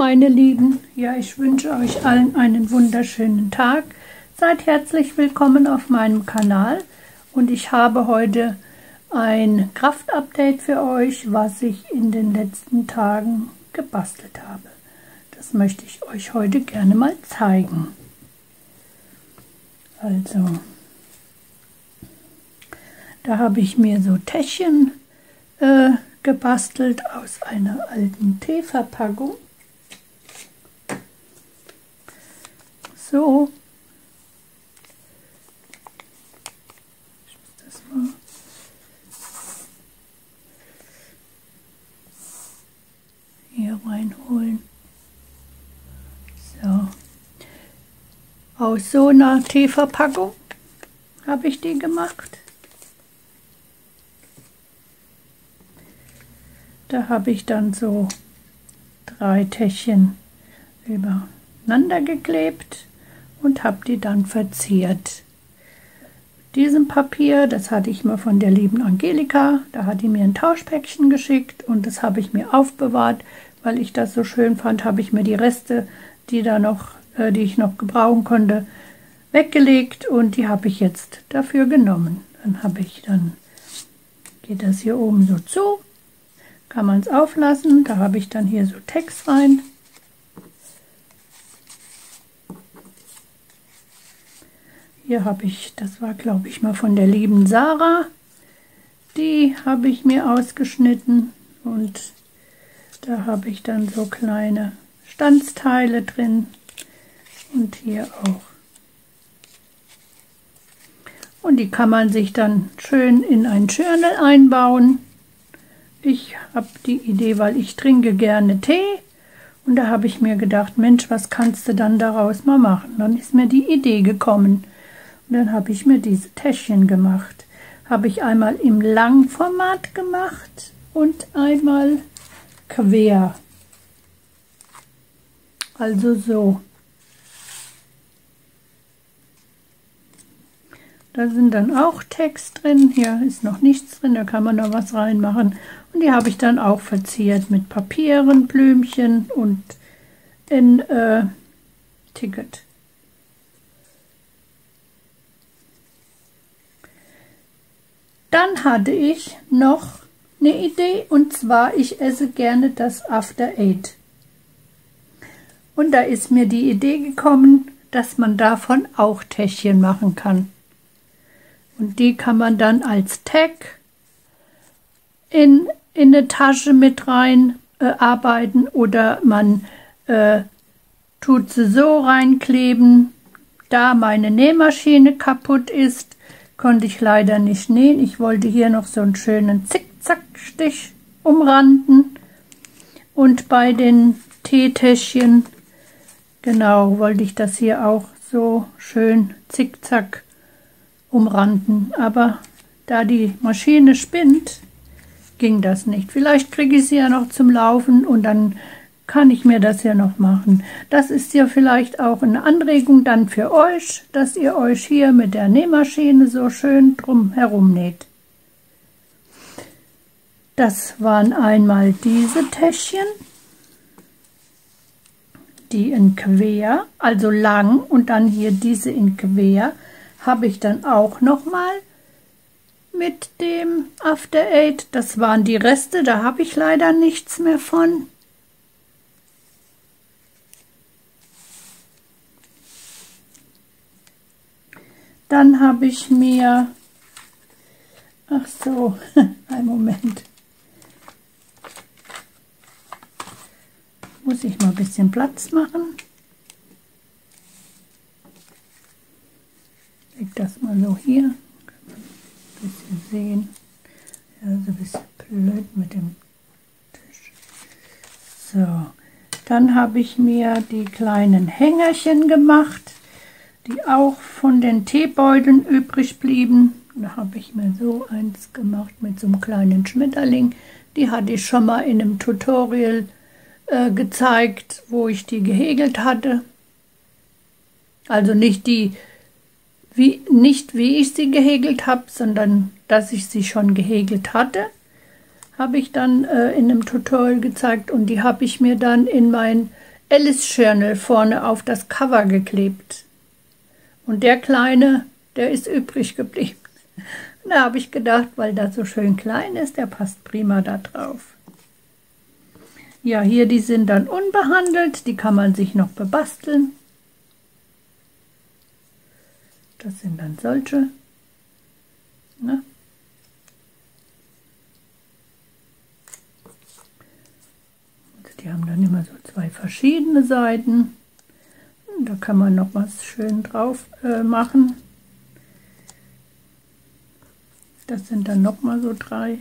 meine Lieben, ja, ich wünsche euch allen einen wunderschönen Tag. Seid herzlich willkommen auf meinem Kanal und ich habe heute ein Kraftupdate für euch, was ich in den letzten Tagen gebastelt habe. Das möchte ich euch heute gerne mal zeigen. Also, da habe ich mir so Täschchen gebastelt aus einer alten Teeverpackung. So. Ich muss das mal. Hier reinholen. So. Aus so einer Teeverpackung habe ich die gemacht. Da habe ich dann so 3 Täschchen übereinander geklebt und habe die dann verziert. Diesem Papier, das hatte ich mir von der lieben Angelika, da hat die mir ein Tauschpäckchen geschickt und das habe ich mir aufbewahrt, weil ich das so schön fand, habe ich mir die Reste, die ich noch gebrauchen konnte, weggelegt und die habe ich jetzt dafür genommen. Dann geht das hier oben so zu. Kann man es auflassen, da habe ich dann hier so Text rein. Hier habe ich, das war glaube ich mal von der lieben Sarah, die habe ich mir ausgeschnitten und da habe ich dann so kleine Stanzteile drin und hier auch. Und die kann man sich dann schön in ein Journal einbauen. Ich habe die Idee, weil ich trinke gerne Tee und da habe ich mir gedacht, Mensch, was kannst du dann daraus mal machen? Dann ist mir die Idee gekommen und dann habe ich mir diese Täschchen gemacht. Habe ich einmal im Langformat gemacht und einmal quer. Also so. Da sind dann auch Text drin, hier ist noch nichts drin, da kann man noch was reinmachen. Und die habe ich dann auch verziert mit Papieren, Blümchen und in Ticket. Dann hatte ich noch eine Idee und zwar, ich esse gerne das After Eight. Und da ist mir die Idee gekommen, dass man davon auch Täschchen machen kann. Und die kann man dann als Tag in eine Tasche mit rein arbeiten oder man tut sie so reinkleben. Da meine Nähmaschine kaputt ist, konnte ich leider nicht nähen. Ich wollte hier noch so einen schönen Zickzackstich umranden und bei den Teetäschchen, genau, wollte ich das hier auch so schön zickzack umranden, aber da die Maschine spinnt, ging das nicht. Vielleicht kriege ich sie ja noch zum Laufen und dann kann ich mir das ja noch machen. Das ist ja vielleicht auch eine Anregung dann für euch, dass ihr euch hier mit der Nähmaschine so schön drum herum näht. Das waren einmal diese Täschchen, die in quer, also lang und dann hier diese in quer, habe ich dann auch noch mal mit dem After Eight. Das waren die Reste, da habe ich leider nichts mehr von. Dann habe ich mir, ach so, einen Moment, muss ich mal ein bisschen Platz machen. Leg das mal so hier, kann man ein bisschen sehen. Ja, so ein bisschen blöd mit dem Tisch. So, dann habe ich mir die kleinen Hängerchen gemacht, die auch von den Teebeuteln übrig blieben. Da habe ich mir so eins gemacht mit so einem kleinen Schmetterling. Die hatte ich schon mal in einem Tutorial gezeigt, wo ich die gehäkelt hatte. Also nicht wie ich sie gehäkelt habe, sondern dass ich sie schon gehäkelt hatte. habe ich dann in einem Tutorial gezeigt und die habe ich mir dann in mein Alice Journal vorne auf das Cover geklebt. Und der kleine, der ist übrig geblieben. Da habe ich gedacht, weil das so schön klein ist, der passt prima da drauf. Ja, hier, die sind dann unbehandelt, die kann man sich noch bebasteln. Das sind dann solche. Ne? Die haben dann immer so zwei verschiedene Seiten. Und da kann man noch was schön drauf machen. Das sind dann noch mal so 3.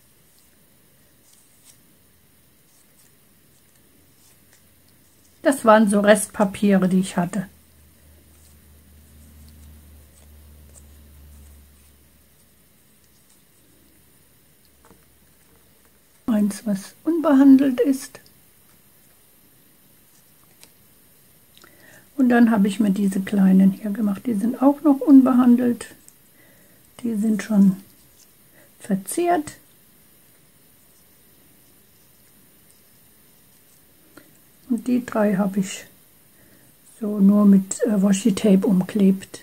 Das waren so Restpapiere, die ich hatte. Eins, was unbehandelt ist. Und dann habe ich mir diese kleinen hier gemacht. Die sind auch noch unbehandelt. Die sind schon verziert. Und die 3 habe ich so nur mit Washi-Tape umklebt.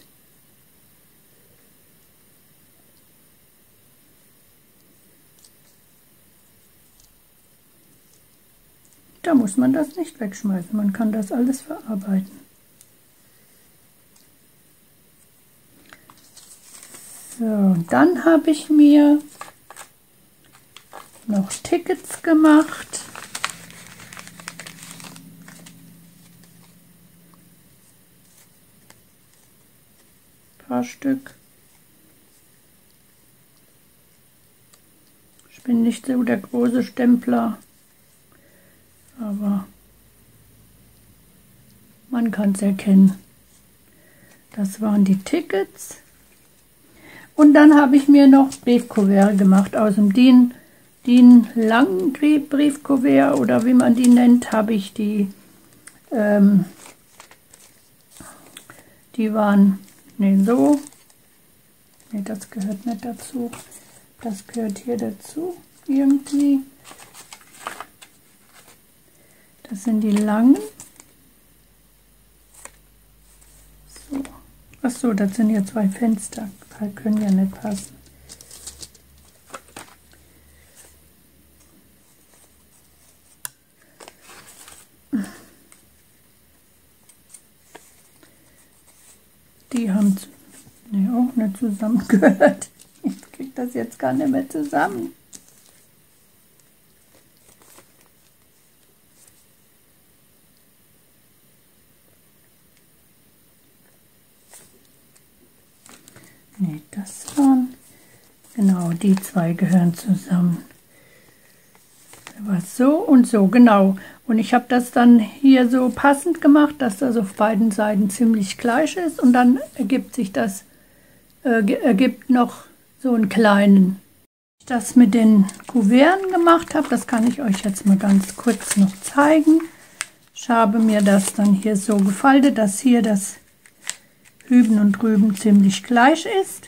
Da muss man das nicht wegschmeißen, man kann das alles verarbeiten. So, dann habe ich mir noch Tickets gemacht. Ein paar Stück. Ich bin nicht so der große Stempler, aber man kann es erkennen. Das waren die Tickets. Und dann habe ich mir noch Briefkuvert gemacht. Aus dem DIN langen Briefkuvert oder wie man die nennt, habe ich die waren, ne, so. Ne, das gehört nicht dazu. Das gehört hier dazu irgendwie. Das sind die langen. So. Ach so, das sind hier 2 Fenster. Die können ja nicht passen. Die haben auch nicht zusammengehört. Ich kriege das jetzt gar nicht mehr zusammen. Nee, das waren, genau, die 2 gehören zusammen. Was so und so, genau. Und ich habe das dann hier so passend gemacht, dass das auf beiden Seiten ziemlich gleich ist. Und dann ergibt sich das, ergibt noch so einen kleinen. Ich das mit den Kuverten gemacht habe, das kann ich euch jetzt mal ganz kurz noch zeigen. Ich habe mir das dann hier so gefaltet, dass hier das hüben und drüben ziemlich gleich ist.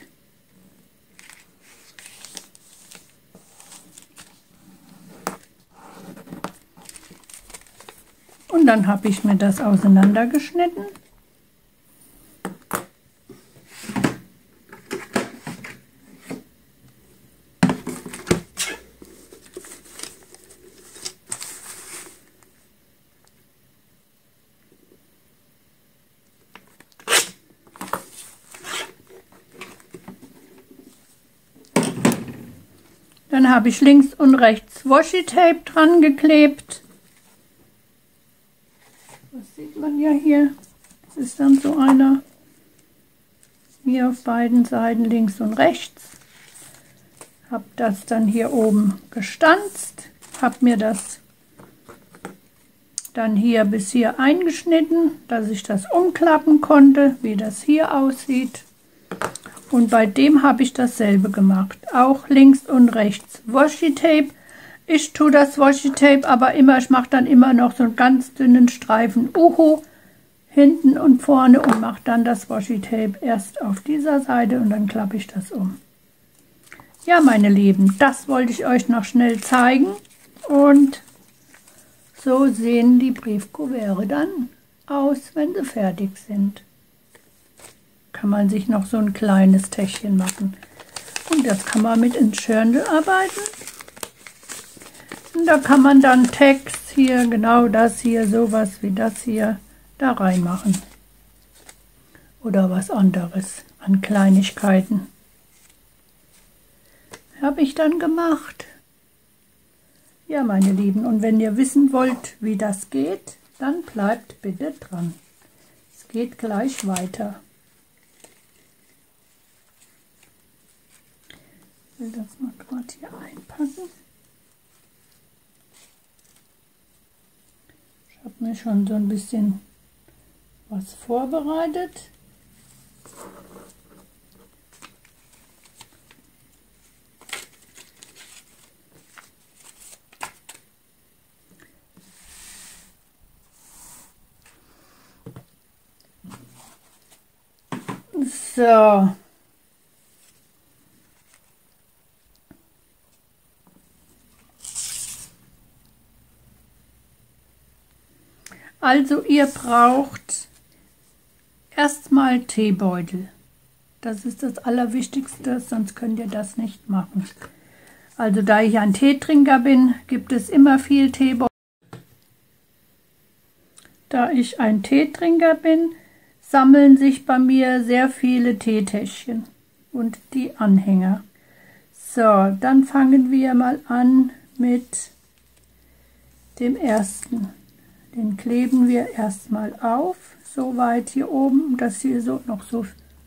Und dann habe ich mir das auseinandergeschnitten. Dann habe ich links und rechts Washi-Tape dran geklebt. Das sieht man ja hier. Das ist dann so einer. Hier auf beiden Seiten links und rechts. Habe das dann hier oben gestanzt. Habe mir das dann hier bis hier eingeschnitten, dass ich das umklappen konnte, wie das hier aussieht. Und bei dem habe ich dasselbe gemacht. Auch links und rechts Washi-Tape. Ich tue das Washi-Tape aber immer, ich mache dann immer noch so einen ganz dünnen Streifen Uhu hinten und vorne und mache dann das Washi-Tape erst auf dieser Seite und dann klappe ich das um. Ja, meine Lieben, das wollte ich euch noch schnell zeigen und So sehen die Briefkuverte dann aus, wenn sie fertig sind. Kann man sich noch so ein kleines Täschchen machen. Und das kann man mit ins Journal arbeiten. Und da kann man dann Text hier, genau das hier, sowas wie das hier, da reinmachen. Oder was anderes an Kleinigkeiten. Habe ich dann gemacht. Ja, meine Lieben, und wenn ihr wissen wollt, wie das geht, dann bleibt bitte dran. Es geht gleich weiter. Ich will das mal gerade hier einpacken. Ich habe mir schon so ein bisschen was vorbereitet. So. Also ihr braucht erstmal Teebeutel. Das ist das Allerwichtigste, sonst könnt ihr das nicht machen. Also da ich ein Teetrinker bin, gibt es immer viel Teebeutel. Da ich ein Teetrinker bin, sammeln sich bei mir sehr viele Teetäschchen und die Anhänger. So, dann fangen wir mal an mit dem ersten. Den kleben wir erstmal auf, so weit hier oben, dass hier so noch so,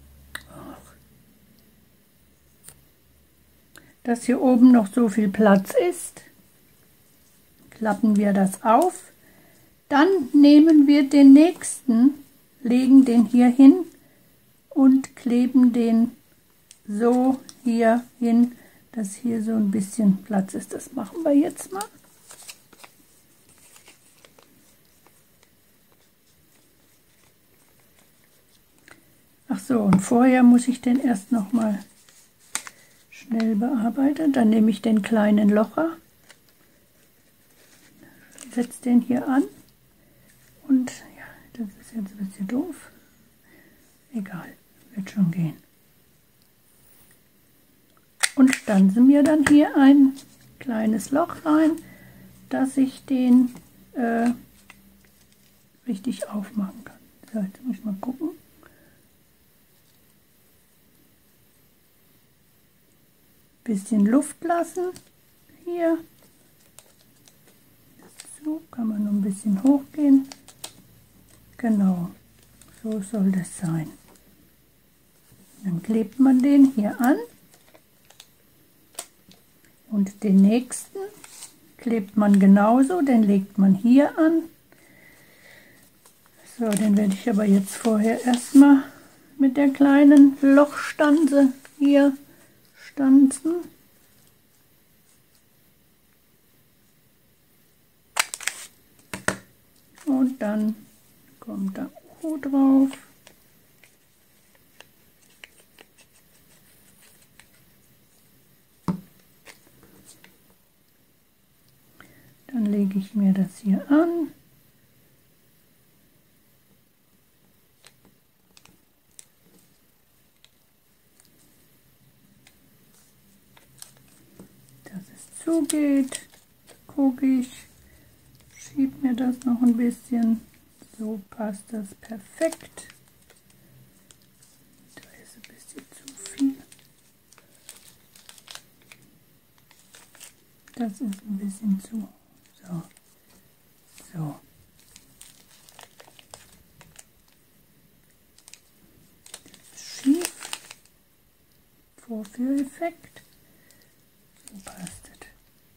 dass hier oben noch so viel Platz ist. Klappen wir das auf. Dann nehmen wir den nächsten, legen den hier hin und kleben den so hier hin, dass hier so ein bisschen Platz ist. Das machen wir jetzt mal. Ach so, und vorher muss ich den erst noch mal schnell bearbeiten. Dann nehme ich den kleinen Locher, setze den hier an und ja, das ist jetzt ein bisschen doof. Egal, wird schon gehen. Und stanze mir dann hier ein kleines Loch rein, dass ich den richtig aufmachen kann. So, jetzt muss ich mal gucken. Bisschen Luft lassen hier. So kann man noch ein bisschen hochgehen. Genau, so soll das sein. Dann klebt man den hier an und den nächsten klebt man genauso, den legt man hier an. So, den werde ich aber jetzt vorher erstmal mit der kleinen Lochstanze hier stanzen. Und dann kommt da O drauf. Dann lege ich mir das hier an. Dass es zugeht, gucke ich, schiebe mir das noch ein bisschen. So passt das perfekt. Da ist ein bisschen zu viel. Das ist ein bisschen zu. So. So. Das ist schief. Vorführeffekt. So passt es.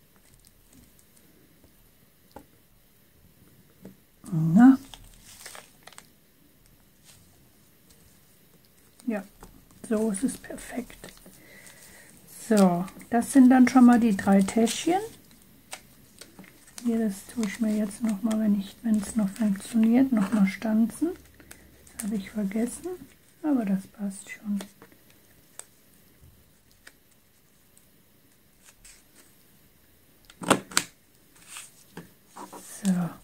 Na. Ja, so ist es perfekt. So, das sind dann schon mal die 3 Täschchen. Hier, das tue ich mir jetzt noch mal, wenn es noch funktioniert, noch mal stanzen. Das habe ich vergessen, aber das passt schon. So.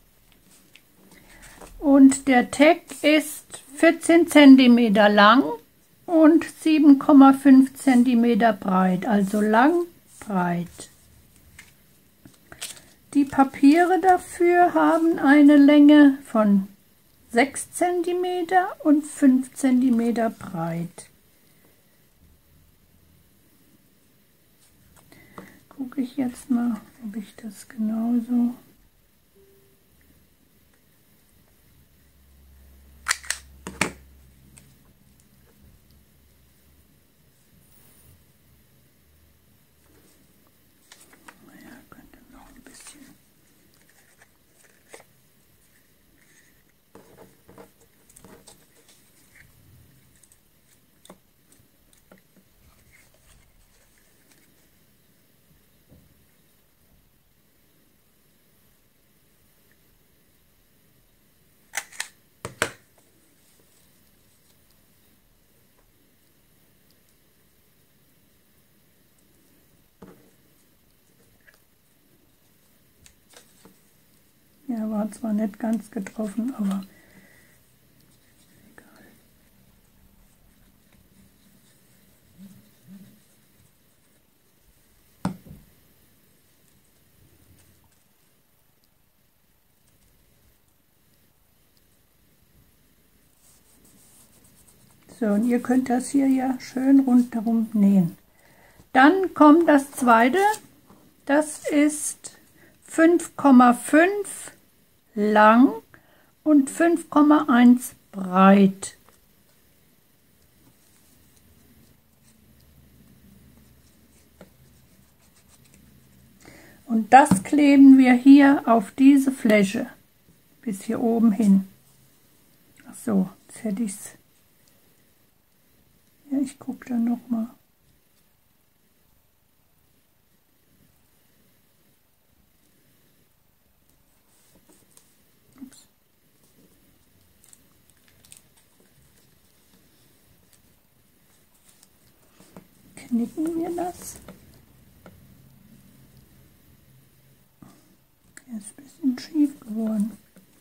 Und der Tag ist 14 cm lang und 7,5 cm breit, also lang, breit. Die Papiere dafür haben eine Länge von 6 cm und 5 cm breit. Gucke ich jetzt mal, ob ich das genauso... Naja, könnte noch ein bisschen... Ja, war zwar nicht ganz getroffen, aber egal. So, und ihr könnt das hier ja schön rundherum nähen. Dann kommt das zweite, das ist 5,5 lang und 5,1 breit. Und das kleben wir hier auf diese Fläche bis hier oben hin. Ach so, jetzt hätte ich es. Ja, ich gucke dann noch mal. Ups. Knicken wir das. Er ist ein bisschen schief geworden.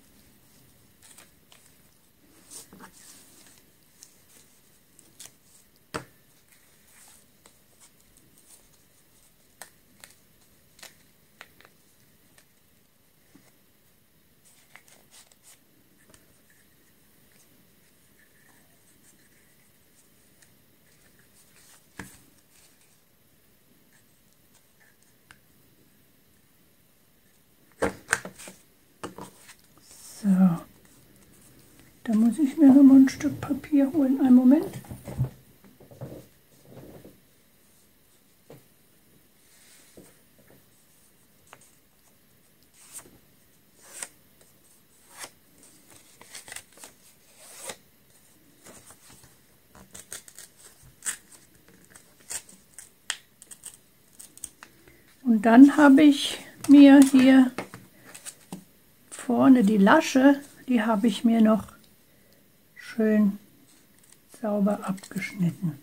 So, da muss ich mir noch mal ein Stück Papier holen. Einen Moment. Und dann habe ich mir hier vorne die Lasche, die habe ich mir noch schön sauber abgeschnitten.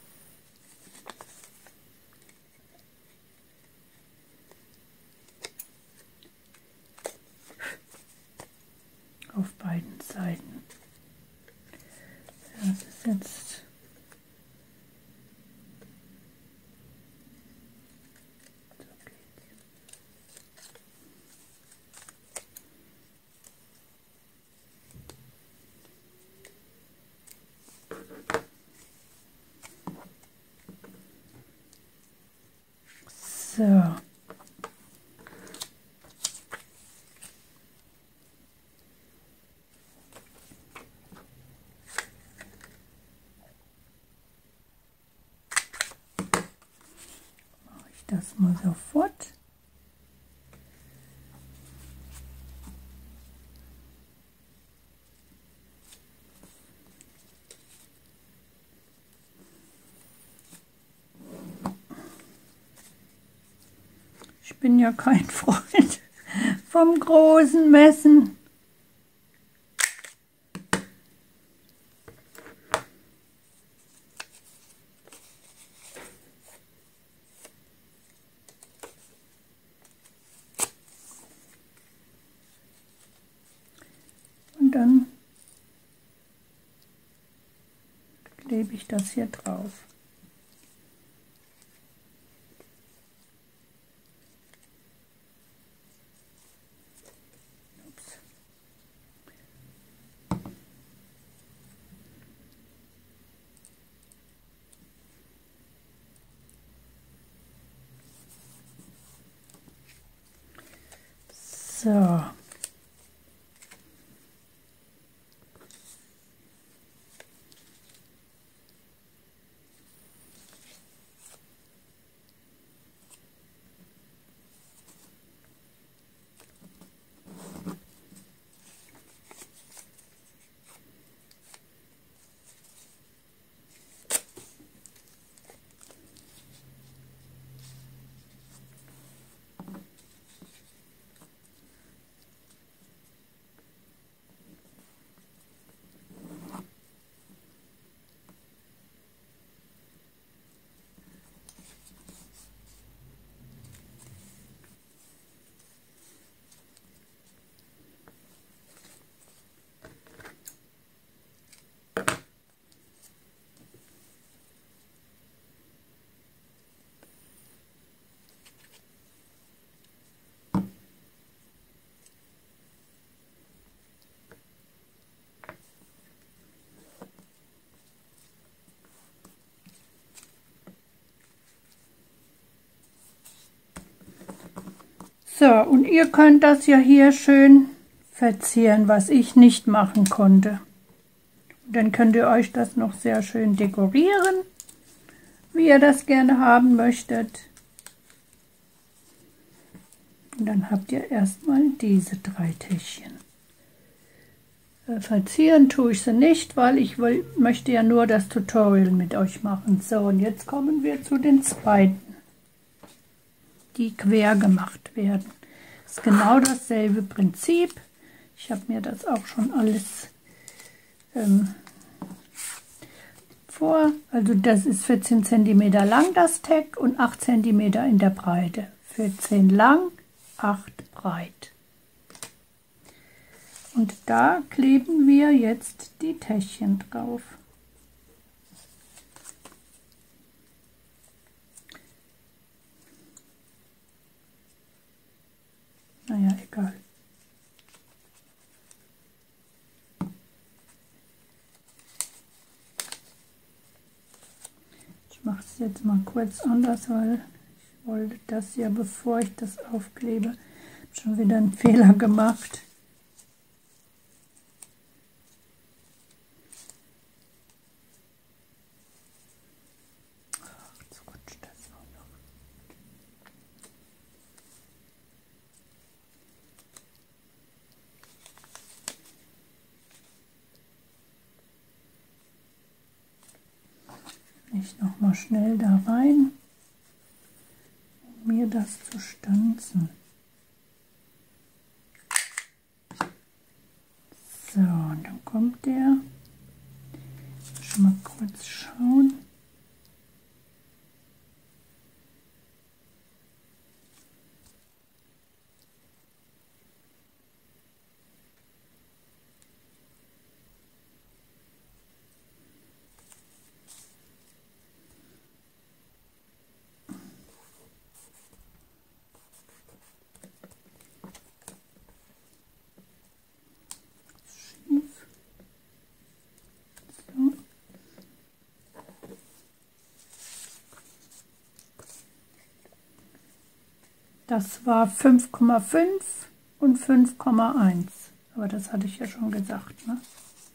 Auf beiden Seiten. Das ist jetzt so. Mache ich das mal sofort. Ich bin ja kein Freund vom großen Messen. Und dann klebe ich das hier drauf. So. So, und ihr könnt das ja hier schön verzieren, was ich nicht machen konnte. Und dann könnt ihr euch das noch sehr schön dekorieren, wie ihr das gerne haben möchtet. Und dann habt ihr erstmal diese 3 Täschchen. Verzieren tue ich sie nicht, weil ich möchte ja nur das Tutorial mit euch machen. So, und jetzt kommen wir zu den zweiten, die quer gemacht werden. Das ist genau dasselbe Prinzip. Ich habe mir das auch schon alles also das ist 14 cm lang das Tag und 8 cm in der Breite. 14 lang, 8 breit. Und da kleben wir jetzt die Täschchen drauf. Naja, egal. Ich mache es jetzt mal kurz anders, weil ich wollte das ja, bevor ich das aufklebe, schon wieder einen Fehler gemacht. Jetzt rutscht das auch noch. Ich noch mal schnell da rein, um mir das zu stanzen. So, und dann kommt der. Schon mal kurz schauen. Das war 5,5 und 5,1. Aber das hatte ich ja schon gesagt, ne?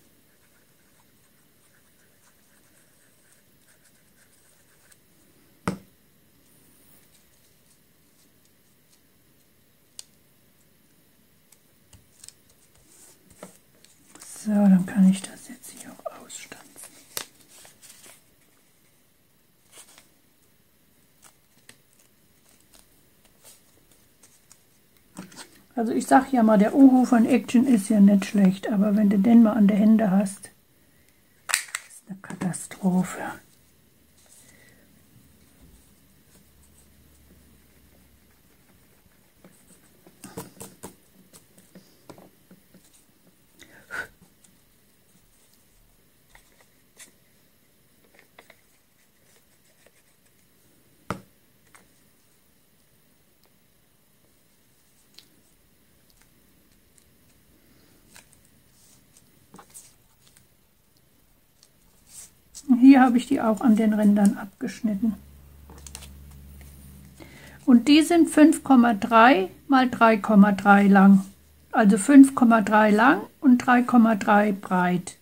So, dann kann ich das jetzt hier auch ausstanzen. Also ich sag ja mal, der Uhu von Action ist ja nicht schlecht, aber wenn du den mal an der Hände hast, ist eine Katastrophe. hier habe ich die auch an den Rändern abgeschnitten. Und die sind 5,3 mal 3,3 lang. Also 5,3 lang und 3,3 breit.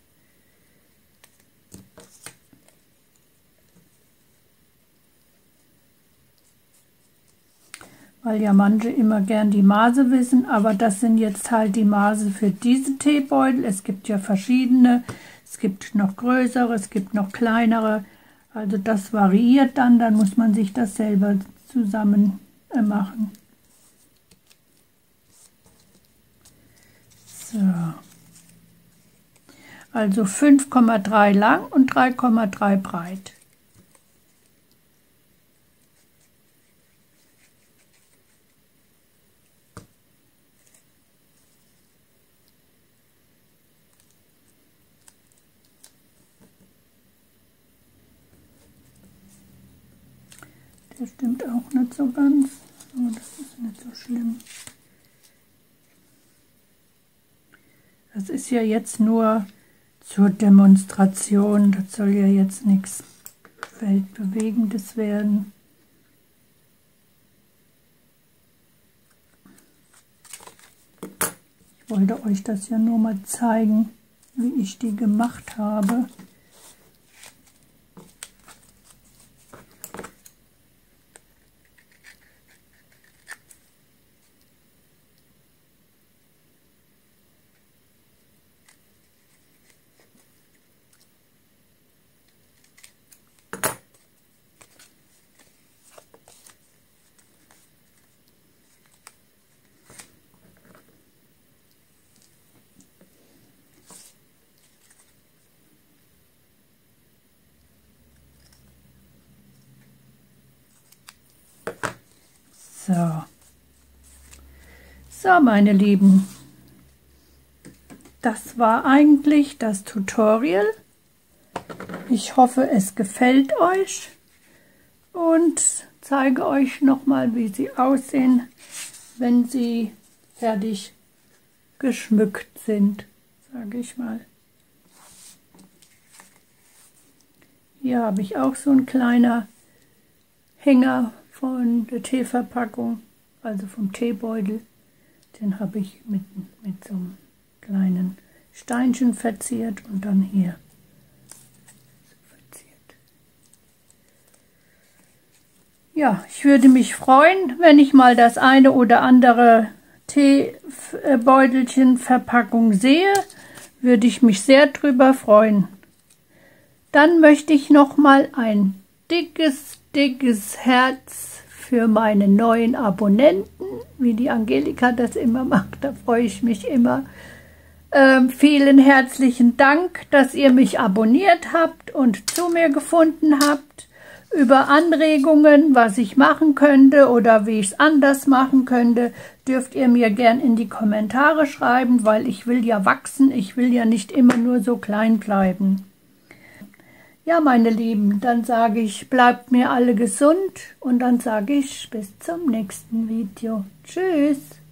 Weil ja manche immer gern die Maße wissen, aber das sind jetzt halt die Maße für diese Teebeutel. Es gibt ja verschiedene, es gibt noch größere, es gibt noch kleinere. Also das variiert dann muss man sich das selber zusammen machen. So. Also 5,3 lang und 3,3 breit. Der stimmt auch nicht so ganz, aber das ist nicht so schlimm. Das ist ja jetzt nur zur Demonstration, das soll ja jetzt nichts Weltbewegendes werden. Ich wollte euch das ja nur mal zeigen, wie ich die gemacht habe. So, meine Lieben, das war eigentlich das Tutorial. Ich hoffe, es gefällt euch und zeige euch nochmal, wie sie aussehen, wenn sie fertig geschmückt sind, sage ich mal. Hier habe ich auch so ein kleiner Hänger von der Teeverpackung, also vom Teebeutel. Den habe ich mit so einem kleinen Steinchen verziert und dann hier so verziert. Ja, ich würde mich freuen, wenn ich mal das eine oder andere Teebeutelchen Verpackung sehe, würde ich mich sehr drüber freuen. Dann möchte ich noch mal ein dickes Herz für meine neuen Abonnenten, wie die Angelika das immer macht, da freue ich mich immer. Vielen herzlichen Dank, dass ihr mich abonniert habt und zu mir gefunden habt. Über Anregungen, was ich machen könnte oder wie ich es anders machen könnte, dürft ihr mir gern in die Kommentare schreiben, weil ich will ja wachsen, ich will ja nicht immer nur so klein bleiben. Ja, meine Lieben, dann sage ich, bleibt mir alle gesund und dann sage ich bis zum nächsten Video. Tschüss!